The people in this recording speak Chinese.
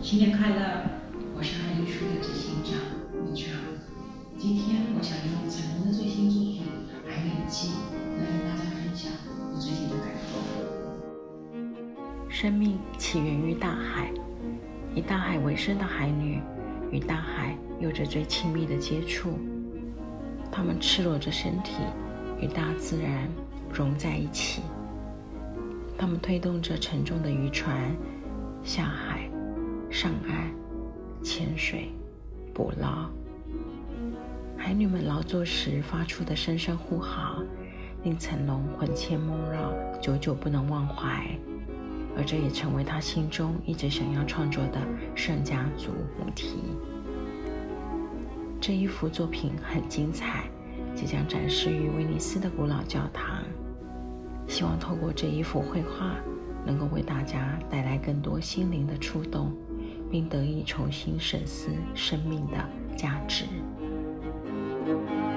新年快乐！我是爱艺术的执行长米畅。今天我想用成龙的最新作品《海里记》来跟大家分享我最近的感受。 生命起源于大海，以大海为生的海女与大海有着最亲密的接触，她们赤裸着身体与大自然融在一起，她们推动着沉重的渔船下海、上岸、潜水、捕捞。海女们劳作时发出的声声呼号，令成龙魂牵梦绕，久久不能忘怀。而这也成为他心中一直想要创作的圣家族母题。这一幅作品很精彩，即将展示于威尼斯的古老教堂。希望透过这一幅绘画，能够为大家带来更多心灵的触动，并得以重新审思生命的价值。